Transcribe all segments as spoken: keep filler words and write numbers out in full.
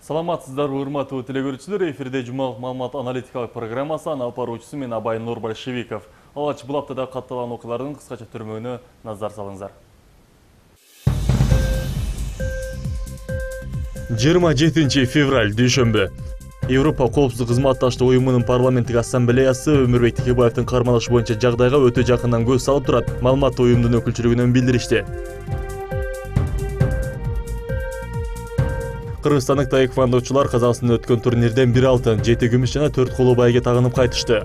Саламатсыздар, урматтуу телекөрүүчүлөр, эфирде жумалык маалымат аналитикалык программасы анын алып баруучусу мен Абай Нур Большевиков. Алгач бул аптада катталган окуялардын кыскача түрмөгүнө назар салыңыздар. жыйырма жетинчи февраль дүйшөмбү. Европа коопсуздук кызматташтык уюмунун парламенттик ассамблеясы Өмүрбек Текебаевдин кармалышы боюнча жагдайга өтө жакындан көз салып турат. Маалыматты уюмдун өкүлчүлүгүнөн билдиришти. Кыргызстандык таеквондочулар Казакстанда өткөн турнирден бир алтын, жети күмүш жана төрт коло байге тагынып кайтышты.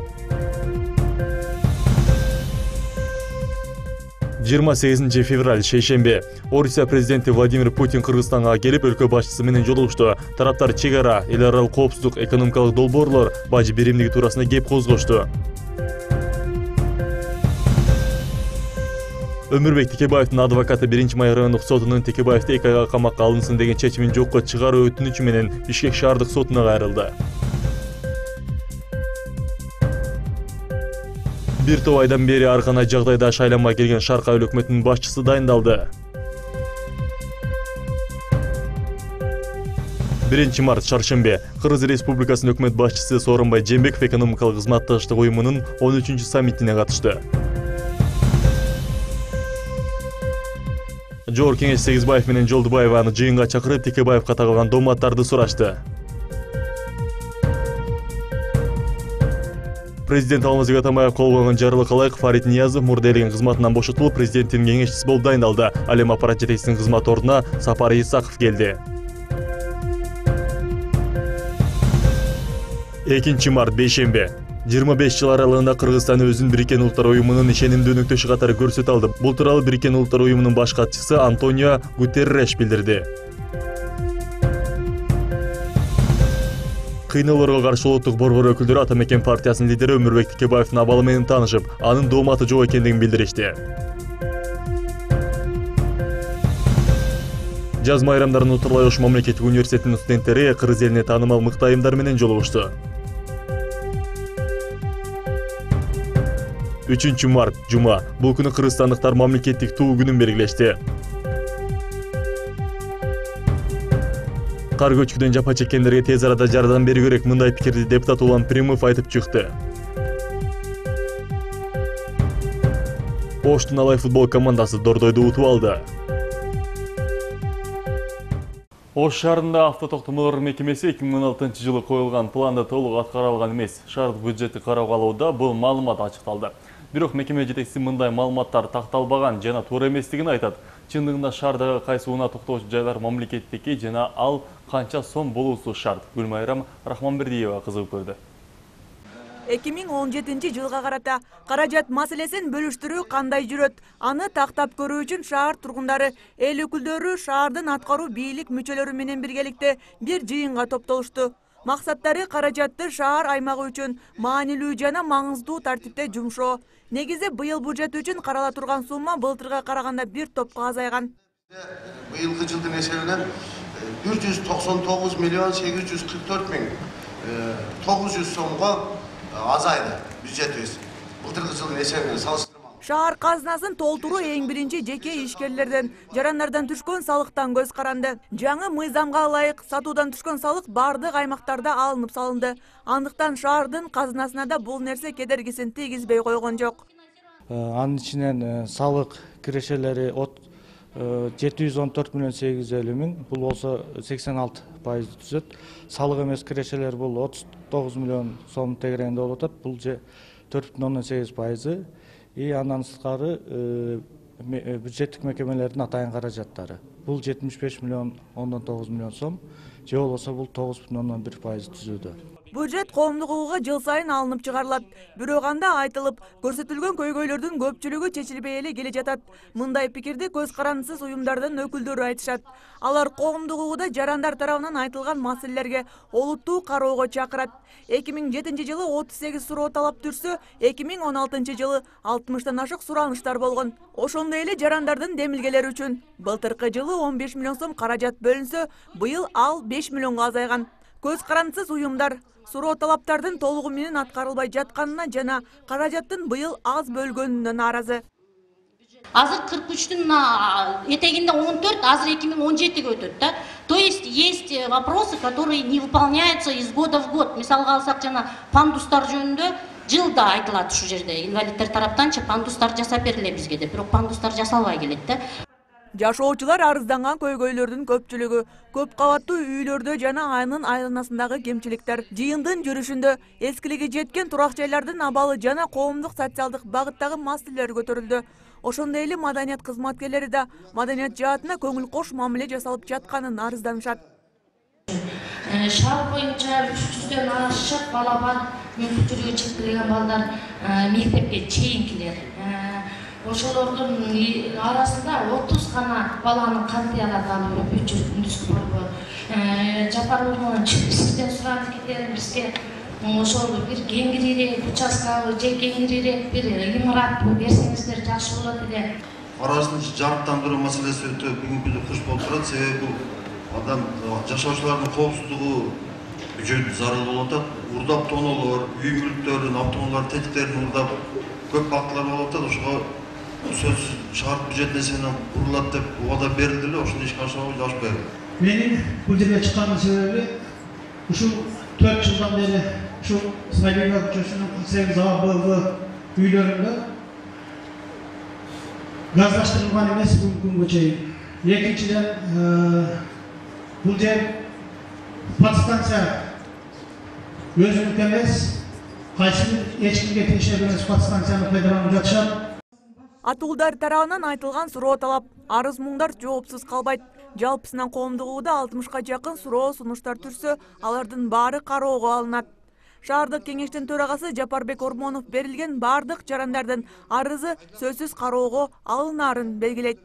жыйырма сегизинчи февраль шейшембе. Орусия президенти Владимир Путин Кыргызстанга келип, өлкө башчысы менен жолугушту. Тараптар чек ара, эл аралык коопсуздук, экономикалык долбоорлор, бажы биримдиги туурасында кеп козгошту. Өмүрбек Текебаевдин адвокаты биринчи май райондук сотунун Текебаевди эки айга камакка алынсын деген чечимин жокко чыгаруу өтүнүчү менен Бишкек шаардык сотуна кайрылды. Бир топ айдан бери ар кандай жагдайда шайланма келген Шарк айыл өкмөтүнүн башчысы дайындалды. биринчи март чаршембе. Кыргыз Республикасынын өкмөт башчысы Сооронбай Жээнбеков экономикалык кызматташтык уюмунун он үчүнчү саммитине катышты. Жогорку кеңеш Сегизбаев менен Жолдубаева аны жыйынга чакырып, Текебаевга тагылган дооматтарды сурашты. Президент Алмазбек Атамбаев кол койгон жарлыкка ылайык Фарид Ниязов мурда элеген кызматынан бошотулуп, президенттин кеңешчиси болуп дайындалды. Ал эми аппарат жетекчисинин кызмат ордуна Сапар Исаков келди. экинчи март бейшембе. жыйырма беш жыл аралыгында Кыргызстан өзүн Бириккен Улуттар уюмунун ишенимдүү өнөктөшү катары көрсөтө алды. Бул тууралуу Бириккен Улуттар уюмунун баш катчысы Антонио Гутерреш билдирди. Кыйноолорго каршы улуттук борбор өкүлдөрү Ата Мекен партиясынын лидери Өмүрбек Текебаевдин абалы менен таанышып, анын дооматы жок экендигин билдиришти. Жаз майрамдарын Утурлай Ош мамлекеттик университетинин студенттери Кыргыз элине таанымал мыкты айымдар менен жолугушту. үчүнчү март жума. Бул күнү кыргызстандыктар мамлекеттик туу күнүн белгилешти. Кар көчкүдөн жапа чеккендерге тез арада жардам берүү керек, мындай пикирди депутат Улан Примов айтып чыкты. Оштун Алай футбол командасы Дордойду утуп алды. Ош шаарында автотоктомолор мекемеси эки миң он алтынчы жылы коюлган планды толук аткара алган эмес. Шаардык бюджетти кароого алууда бул маалымат ачыкталды. Бирок мекеме жетекчиси мындай маалыматтар такталбаган жана туура эместигин айтат. Чындыгында шаардагы кайсы унаа токтогуч жайлар мамлекеттики жана ал канча сом болуусу шарт. Гүлмайрам Рахманбердиева кызыгып көрдү. эки миң он жетинчи жылга карата каражат маселесин бөлүштүрүү кандай жүрөт? Аны тактап көрүү үчүн шаар тургундары, эл өкүлдөрү, шаардын аткаруу бийлик мүчөлөрү менен биргеликте бир жыйынга топтолушту. Максаттары каражатты шаар аймагы үчүн маанилүү жана маңыздуу тартипте жумшоо. Негизи быйыл бюджет үчүн карала турган сумма былтырга караганда бир топко азайган. Быйылкы жылдын эсебинен бир жүз токсон тогуз миллион сегиз жүз кырк төрт миң тогуз жүз сомго азайды бюджетибиз. Былтыркы жылдын эсебинен салыштырмалуу. Шаар казынасын толтуруу эң биринчи жеке ишкерлерден, жарандардан түшкөн салыктан көз каранды. Жаңы мыйзамга ылайык сатуудан түшкөн салык бардык аймактарда алынып салынды. Андыктан шаардын казынасына да бул нерсе кедергисин тийгизбей койгон жок. Анын ичинен салык кирешелери жети жүз он төрт миллион сегиз жүз элүү миң, бул болсо сексен алты пайыз түзөт. Салык эмес кирешелер бул отуз тогуз миллион сом тегерегинде болуп атат. Бул төрт бүтүн ондон сегиз пайызы. И андан сырткары бюджеттик мекемелердин атайын каражаттары. Бул жетимиш беш миллион ондон тогуз миллион сом, же болбосо бул тогуз бүтүн ондон бир пайыз түзүүдө. Бюджет коомдук укугга жыл сайын алынып чыгарылат. Бирок анда айтылып, көрсөтүлгөн көйгөйлөрдүн көпчүлүгү чечилбей эле келе жатат. Мындай пикирди көз карандысыз уюмдардын өкүлдөрү айтышат. Алар коомдук укугда жарандар тарабынан айтылган маселелерге олуттуу кароого чакырат. эки миң жетинчи жылы отуз сегиз суроо талап түрсө, эки миң он алтынчы жылы алтымыштан ашык сураныштар болгон. Ошондой эле жарандардын демилгелери үчүн былтыркы жылы он беш миллион сом каражат бөлүнсө, быйыл ал беш миллионго азайган. Көз карандысыз уюмдар суроо талаптардын толугу менен аткарылбай жатканына жана каражаттын быйыл аз бөлгөнүнө нааразы. Азыр кырк үчтүн этегинде он төрт, азыр эки миң он жетиге өтөт да. То есть есть вопросы, которые не выполняются из года в год. Мисалга алсак жана пандустар жөнүндө жылда айтылат ушул жерде. Инвалиддер тараптанчы пандустар жасап бериле бизге деп, бирок пандустар жасалбай келет да. Жашоочулар арызданган көйгөйлөрдүн көпчүлүгү көп кабаттуу үйлөрдө жана анын айланасындагы кемчиликтер. Жыйындын жүрүшүндө эскилиги жеткен турак жайлардын абалы жана коомдук социалдык багыттагы маселелер көтөрүлдү. Ошондой эле маданият кызматкерлери да маданият жаатына көңүл кош мамиле жасалып жатканын арызданышат. Шаар боюнча үч жүздөн ашык бала бар, мүмкүнчүлүгү чектелген балдар мектепке чейинкилер. Ошолордун арасында отуз гана баланын кандидаты алып бюджет күндүзгү борбор. Жапар сизден сурап кетерим, бизге ошол бир кеңирирээк участкабы же кеңирирээк бир имарат берсеңиздер жакшы болот эле. Арасын жарыктандыруу маселеси өтө бүгүнкү күндө куш болуп турат. Себеби адам жашоочулардын коопсуздугу жөнүндө зарыл болуп атат. Урдап тоноолор, үй мүлктөрдүн, автоунаалардын тетиктерин урдап көп фактылар болуп атат. Ошого сөзсүз шаар бюджет эсебинен курулат деп убада берилди эле, ошону ишке ашырууга ашпайбы. Менин бул жерге чыкканымдын себеби ушул төрт жылдан бери ушул Исмаилова көчөсүнүн кырк сегиз А Б В үйлөрүндө газдаштырылган эмес бүгүнкү күнгө чейин. Экинчиден бул жер подстанция өзүнүкү эмес, кайсы бир эч кимге тиешелүү эмес подстанцияны пайдаланып жатышат. Атуулдар тарабынан айтылган суроо талап, арыз муңдар жоопсуз калбайт. Жалпысынан коомдук ууда алтымышка жакын суроо сунуштар түрсө, алардын баары кароого алынат. Шаардык кеңештин төрагасы Жапарбек Ормонов берилген бардык жарандардын арызы сөзсүз кароого алынаарын белгилейт.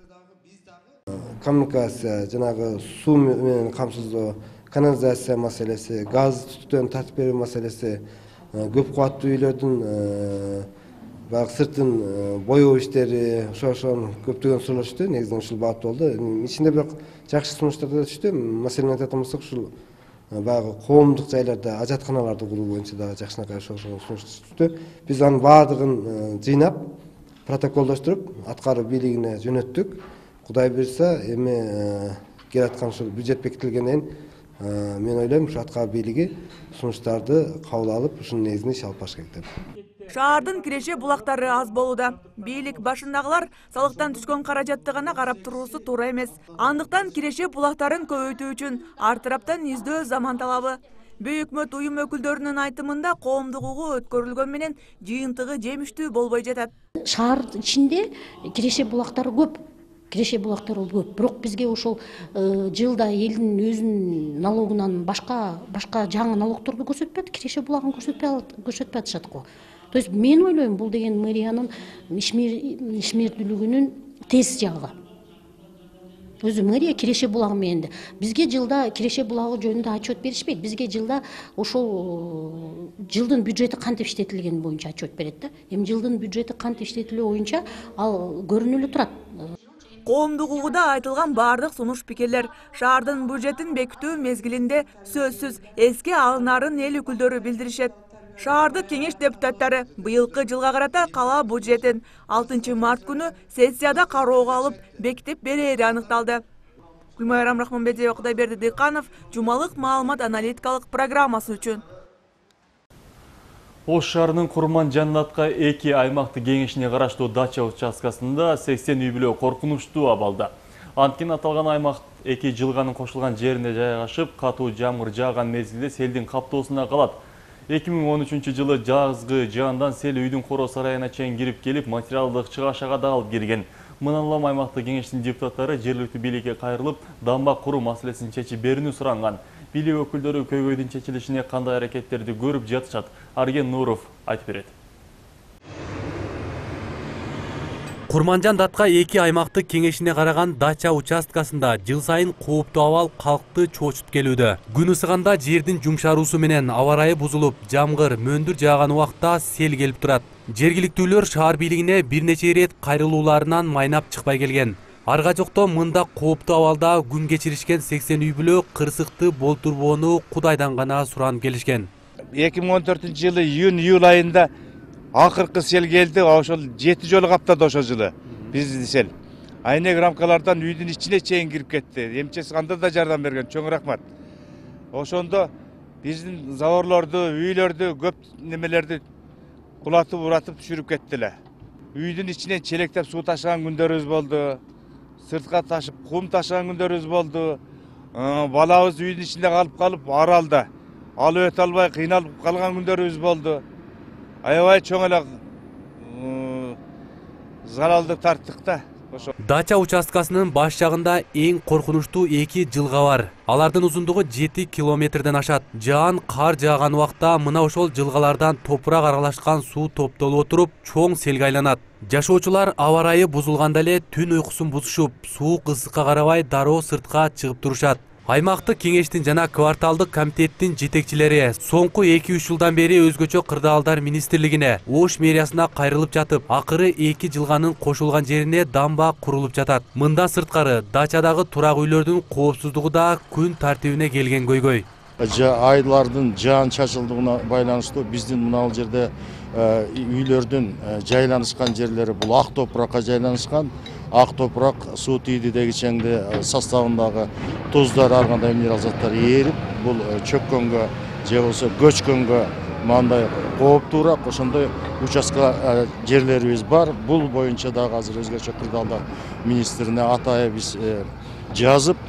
Коммуникация, жанагы суу менен камсыздоо, канализация маселеси, газ түтүктөн тартып берүү маселеси, көп кубаттуу үйлөрдүн баягы сыртын боёо иштери, ошо-ошонун көптөгөн суроолор түштү. Негизинен ушул багыт болду. Ичинде бирок жакшы сунуштар да түштү. Маселени айтатын болсок, ушул баягы коомдук жайларда ажатканаларды куруу боюнча да жакшынакай ошо-ошо сунуш түштү. Биз анын баардыгын жыйнап, протоколдоштуруп, аткаруу бийлигине жөнөттүк. Кудай буйрса, эми келаткан ушул бюджет бекитилгенден кийин мен ойлойм, ушу аткаруу бийлиги сунуштарды кабыл алып, ушунун негизинде иш алып барыш керек деп. Шаардын киреше булактары аз болууда. Бийлик башындагылар салыктан түшкөн каражатты гана карап туруусу туура эмес. Андыктан киреше булактарын көбөйтүү үчүн ар тараптан издөө заман талабы. Бөйөкмөт уюм өкүлдөрүнүн айтымында коомдук угуу өткөрүлгөн менен жыйынтыгы жемиштүү болбой жатат. Шаар ичинде киреше булактары көп. Киреше булактары көп. Бирок бизге ошол жылда элдин өзүнүн налогунан башка башка жаңы налогторду көрсөтпөйт, киреше булагын көрсөтпөй көрсөтпөй атышат го. То есть мен ойлойм, бул деген мэриянын ишмердүүлүгүнүн терс жагы. Өзү мэрия киреше булагы менен да бизге жылда киреше булагы жөнүндө отчет беришпейт. Бизге жылда ошол жылдын бюджети кантип иштетилгени боюнча отчет берет да. Эми жылдын бюджети кантип иштетилүү боюнча ал көрүнүлө турат. Коомдук угууда айтылган бардык сунуш пикирлер шаардын бюджетин бекитүү мезгилинде сөзсүз эске алынаарын эл өкүлдөрү билдиришет. Шаардык кеңеш депутаттары быйылкы жылга карата кала бюджетин алтынчы март күнү сессияда кароого алып бекитип берери аныкталды. Гүлмайрам Рахманбетова, Кудайберди Дыйканов, жумалык маалымат аналитикалык программасы үчүн. Ош шаарынын Курман Жаннатка эки аймактык кеңешине караштуу дача участкасында сексен үй бүлө коркунучтуу абалда. Анткени аталган аймак эки жылганын кошулган жерине жайгашып, катуу жамгыр жааган мезгилде селдин каптоосуна калат. эки миң он үчүнчү жылы жазгы жаандан сел үйдүн коро сарайына чейин кирип келип, материалдык чыгашага да алып кирген. Мындан улам аймактык кеңештин депутаттары жергиликтүү бийликке кайрылып, дамба куруу маселесин чечип берүүнү суранган. Бийлик өкүлдөрү көйгөйдүн чечилишине кандай аракеттерди көрүп жатышат? Арген Нуров айтып берет. Курманжан Датка эки аймактык кеңешине караган дача участкасында жыл сайын кооптуу абал калкты чоочуп келүүдө. Күн ысыганда жердин жумшаруусу менен аба ырайы бузулуп, жамгыр, мөндүр жааган убакта сел келип турат. Жергиликтүүлөр шаар бийлигине бир нече ирет кайрылууларынан майнап чыкпай келген. Арга жокто мында кооптуу абалда күн кечиришкен сексен үй бүлө кырсыкты болтурбоону Кудайдан гана суранып келишкен. эки миң он төртүнчү жылы июнь-июль айында акыркы сел келди, ошол жети жолу каптады ошол жылы. Бизди сел. айнек рамкалардан үйдүн ичине чейин кирип кетти. Эмчеси анда да жардам берген. Чоң рахмат. Ошондо биздин заворлорду, үйлөрдү, көп немелерди кулатып, уратып түшүрүп кеттилер. Үйдүн ичинен челектеп суу ташыган күндөрүбүз болду. Сыртка ташып, кум ташыган күндөрүбүз болду. Балабыз үйдүн ичинде калып калып, аралда алып өтө албай кыйналып калган күндөрүбүз болду. Аябай чоң эле заралды тарттык да. Дача участкасынын баш жагында эң коркунучтуу эки жылга бар. Алардын узундугу жети километрден ашат. Жаан кар жааган убакта мына ошол жылгалардан топурак аралашкан суу топтолуп отуруп, чоң селге айланат. Жашоочулар аба ырайы бузулганда эле түн уйкусун бузушуп, суук ысыкка карабай дароо сыртка чыгып турушат. Аймактык кеңештин жана кварталдык комитеттин жетекчилери соңку эки үч жылдан бери өзгөчө кырдаалдар министрлигине, Ош мэриясына кайрылып жатып, акыры эки жылганын кошулган жерине дамба курулуп жатат. Мында сырткары дачадагы турак үйлөрдүн коопсуздугу да күн тартибине келген көйгөй. Айлардын жаан чачылдыгына байланыштуу биздин мына жерде үйлөрдүн жайланышкан жерлери бул ак топуракка жайланышкан. Ак топурак суу тийди дегичеңде составындагы туздар, ар кандай минерал заттар ээрип, бул чөккөнгө же болбосо көчкөнгө мындай кооптуураак ошондой участка жерлерибиз бар. Бул боюнча дагы азыр өзгөчө кырдаалдар министрине атайы биз жазып,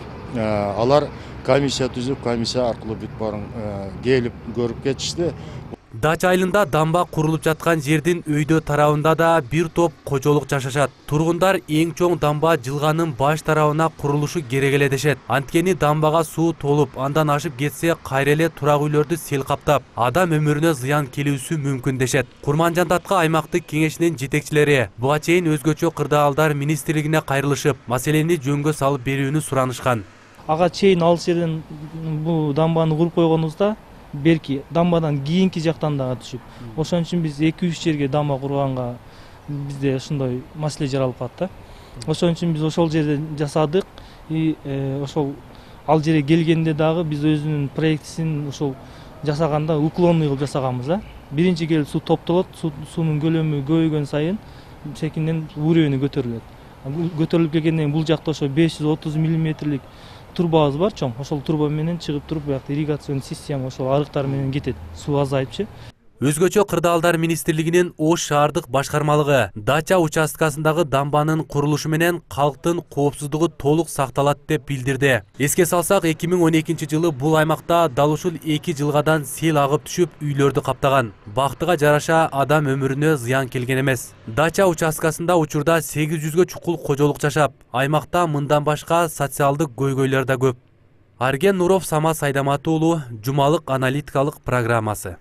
алар комиссия түзүп, комиссия аркылуу бүт баарын келип көрүп кетишти. Дача айылында дамба курулуп жаткан жердин өйдө тарабында да бир топ кожолук жашашат. Тургундар эң чоң дамба жылганын баш тарабына курулушу керек эле дешет. Анткени дамбага суу толуп, андан ашып кетсе кайра эле турак үйлөрдү сел каптап, адам өмүрүнө зыян келүүсү мүмкүн дешет. Курманжан Датка аймактык кеңешинин жетекчилери буга чейин өзгөчө кырдаалдар министрлигине кайрылышып, маселени жөнгө салып берүүнү суранышкан. Ага чейин ал жерден бул дамбаны куруп койгонубузда белки дамбадан кийинки жактан дагы түшүп, ошон үчүн биз эки үч жерге дамба курганга бизде ушундай маселе жаралып калат да. Ошон үчүн биз ошол жерде жасадык и ошол ал жерге келгенде дагы биз өзүнүн проектисин ошол жасаганда уклонный кылып жасаганбыз да. Биринчи келип суу топтолот, суунун көлөмү көбөйгөн сайын секинден уровени көтөрүлөт. Көтөрүлүп келгенден кийин бул жакта ошо беш жүз отуз миллиметрлик турбабыз бар чоң. Ошол турба менен чыгып туруп, буякта ирригацион система ошол арыктар менен кетет. Суу азайыпчы. Өзгөчө кырдаалдар министрлигинин Ош шаардык башкармалыгы дача участкасындагы дамбанын курулушу менен калктын коопсуздугу толук сакталат деп билдирди. Эске салсак, эки миң он экинчи жылы бул аймакта дал ушул эки жылгадан сел агып түшүп, үйлөрдү каптаган. Бактыга жараша адам өмүрүнө зыян келген эмес. Дача участкасында учурда сегиз жүзгө чукул кожолук жашап, аймакта мындан башка социалдык көйгөйлөр да көп. Арген Нуров, Самат Сайдамат уулу, жумалык аналитикалык программасы.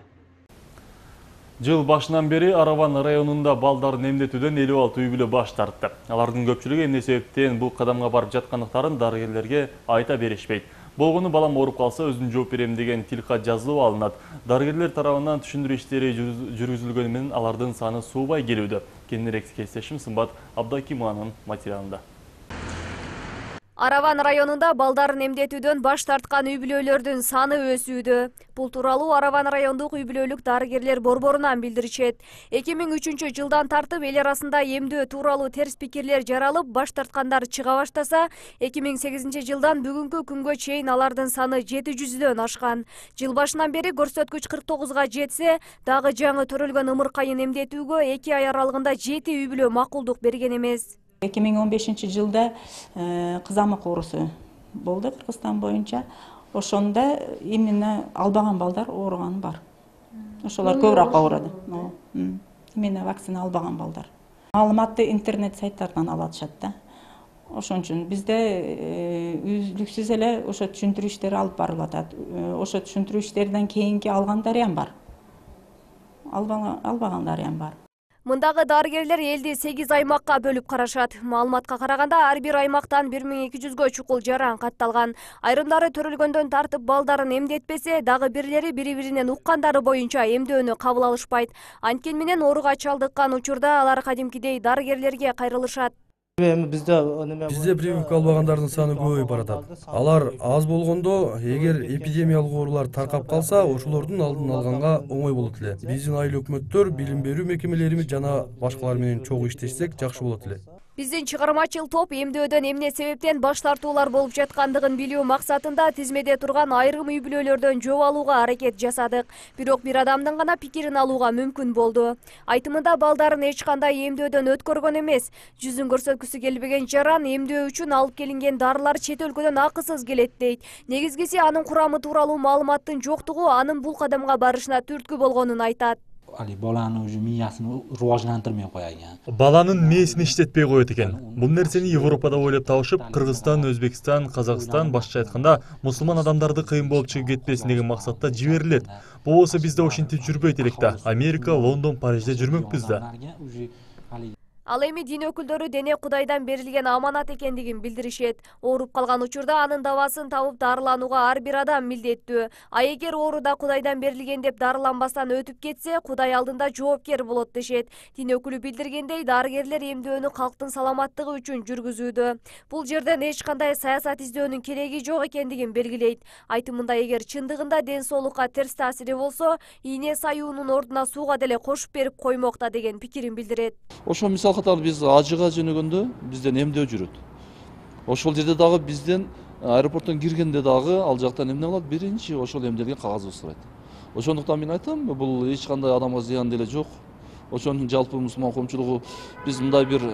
Жыл башынан бери Араван районунда балдарын эмдетүүдөн элүү алты үй бүлө баш тартты. Алардын көпчүлүгү эмне себептен бул кадамга барып жаткандыктарын дарыгерлерге айта беришпейт. Болгону балам ооруп калса өзүн жооп берем деген тилкат жазылып алынат. Дарыгерлер тарабынан түшүндүрүү иштери жүргүзүлгөнү менен алардын саны суубай келүүдө. Кененирээк кесиптешим Сымбат Абдакимованын материалында. Араван районунда балдарын эмдетүүдөн баш тарткан үй бүлөлөрдүн саны өсүүдө. Бул тууралуу Араван райондук үй бүлөлүк дарыгерлер борборунан билдиришет. эки миң үчүнчү жылдан тартып эл арасында эмдөө тууралуу терс пикирлер жаралып, баш тарткандар чыга баштаса, эки миң сегизинчи жылдан бүгүнкү күнгө чейин алардын саны жети жүздөн ашкан. Жыл башынан бери көрсөткүч кырк тогузга жетсе, дагы жаңы төрөлгөн ымыркайын эмдетүүгө эки ай аралыгында жети үй бүлө макулдук берген эмес. эки миң он бешинчи жылда кызамык оорусу болду Кыргызстан боюнча. Ошондо именно албаган балдар ооруганы бар. Ошолор көбүрөөк ооруду. Именно вакцина албаган балдар. Маалыматты интернет сайттардан ала алышат да. Ошон үчүн бизде үзлүксүз эле ошо түшүндүрүү иштери алып барылып атат. Ошо түшүндүрүү иштеринен кийинки алгандар ham бар. Албагандар ham бар. Мындагы дарыгерлер элди сегиз аймакка бөлүп карашат. Маалыматка караганда ар бир аймактан бир миң эки жүзгө чукул жаран катталган. Айрымдары төрөлгөндөн тартып балдарын эмдетпесе, дагы бирлери бири-биринен уккандары боюнча эмдөөнү кабыл алышпайт. Анткени менен ооруга чалдыккан учурда алар кадимкидей дарыгерлерге кайрылышат. Бизде прививка албагандардын саны көбөйүп баратат. Алар аз болгондо, эгер эпидемиялык оорулар таркап калса, ошолордун алдын алганга оңой болот эле. Биздин айыл өкмөттөр, билим берүү мекемелерimiz жана башкалар менен чогуу иштешсек жакшы болот эле. Биздин чыгармачыл топ эмдөөдөн эмне себептен баш тартуулар болуп жаткандыгын билүү максатында тизмеде турган айрым үй бүлөлөрдөн жооп алууга аракет жасадык. Бирок бир адамдын гана пикирин алууга мүмкүн болду. Айтымында балдарын эч кандай эмдөөдөн өткөргөн эмес. Жүзүн көрсөткүсү келбеген жаран эмдөө үчүн алып келинген дарылар чет өлкөдөн акысыз келет дейт. Негизгиси анын курамы тууралуу маалыматтын жоктугу анын бул кадамга барышына түрткү болгонун айтат. Али баланы уже миясын руважлантырмай коёт. Баланын мээсин иштетпей коет экен. Бул нерсени Европада ойлоп табышып, Кыргызстан, Өзбекстан, Казакстан, башкача айтканда, мусулман адамдарды кыйын болуп чыгып кетпесин деген максатта жиберилет. Болбосо бизде ошентип жүрбөйт элек да. Америка, Лондон, Парижде жүрмөкпүз да. Ал эми дин өкүлдөрү дене Кудайдан берилген аманат экендигин билдиришет. Ооруп калган учурда анын дабасын табып дарыланууга ар бир адам милдеттүү. А эгер ооруда Кудайдан берилген деп дарыланбастан өтүп кетсе, Кудай алдында жоопкер болот дешет. Дин өкүлү билдиргендей, дарыгерлер эмдөөнү калктын саламаттыгы үчүн жүргүзүүдө. Бул жерден эч кандай саясат издөөнүн кереги жок экендигин белгилейт. Айтымында, эгер чындыгында ден соолукка терс таасири болсо, ийне саюунун ордуна сууга деле кошуп берип коймок да деген пикирин билдирет. Ошо мисал катары биз ажыга жөнөгөндө бизден эмдөө жүрөт. Ошол жерде дагы бизден аэропорттон киргенде дагы ал жактан эмне кылат? Биринчи ошол эмделген кагазды сурайт. Ошондуктан мен айтам, бул эч кандай адамга зыян деле жок. Ошонун жалпы мусулман коомчулугу биз мындай бир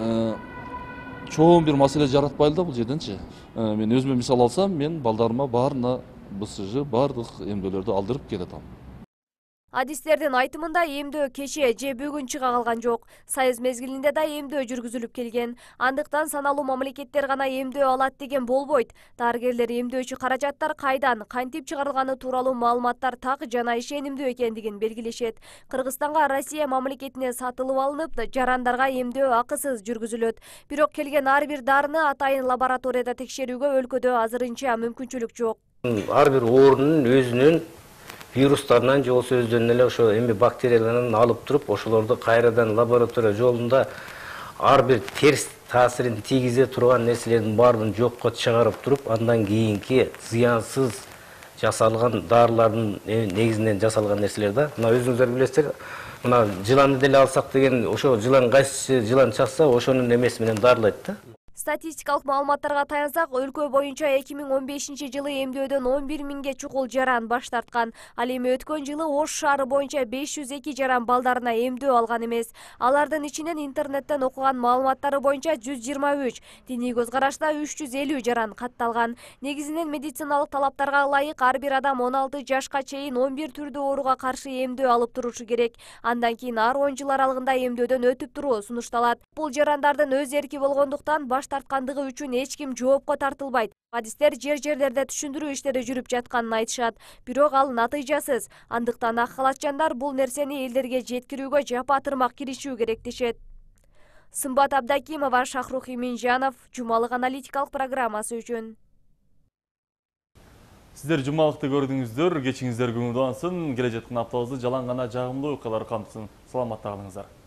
чоң бир маселе жаратпайлы да бул жерденчи. Мен өзүмө мисал алсам, мен балдарыма баарына бэ эс жэ баардык эмдөөлөрдү алдырып келатам. Адистердин айтымында эмдөө кече же бүгүн чыга калган жок. Союз мезгилинде да эмдөө жүргүзүлүп келген. Андыктан саналуу мамлекеттер гана эмдөө алат деген болбойт. Дарыгерлер эмдөөчү каражаттар кайдан, кантип чыгарылганы тууралуу маалыматтар так жана ишенимдүү экендигин белгилешет. Кыргызстанга Россия мамлекетине сатылып алынып, жарандарга эмдөө акысыз жүргүзүлөт. Бирок келген ар бир дарыны атайын лабораторияда текшерүүгө өлкөдө азырынча мүмкүнчүлүк жок. Ар бир оорунун өзүнүн вирустарынан же болсо өздөрүнөн эле ошо эми бактерияларынан алып туруп, ошолорду кайрадан лаборатория жолунда ар бир терс таасирин тийгизе турган нерселердин баарын жокко чыгарып туруп, андан кийинки зыянсыз жасалган дарылардын негизинен жасалган нерселер да. Мына өзүңүздөр билесиздер, мына жыланды деле алсак деген, ошо жылан кайсы жылан чакса, ошонун эмеси менен дарылайт да. Статистикалык маалыматтарга таянсак, өлкө боюнча эки миң он бешинчи жылы эмдөөдөн он бир миңге чукул жаран баш тарткан. Ал эми өткөн жылы Ош шаары боюнча беш жүз эки жаран балдарына эмдөө алган эмес. Алардын ичинен интернеттен окуган маалыматтары боюнча жүз жыйырма үч, диний көз карашта үч жүз элүү жаран катталган. Негизинен медициналык талаптарга ылайык ар бир адам он алты жашка чейин он бир түрдүү ооруга каршы эмдөө алып турушу керек. Андан кийин ар он жыл аралыгында эмдөөдөн өтүп туруу сунушталат. Бул жарандардын өз эрки болгондуктан баш тарткандыгы үчүн эч ким жоопко тартылбайт. Адистер жер-жерлерде түшүндүрүү иштери жүрүп жатканын айтышат. Бирок ал натыйжасыз. Андыктан ак халатчандар бул нерсени элдерге жеткирүүгө жапа-тырмак киришүү керек дешет. Сымбат Абдакимова, Шахрух Иминжанов, Жумалык аналитикалык программасы үчүн. Сиздер жумалыкты көрдүңүздөр, кечиңиздер күнү улансын, келе жаткан аптабызды жалаң гана жагымдуу окуялар камтысын. Саламатта калыңыздар.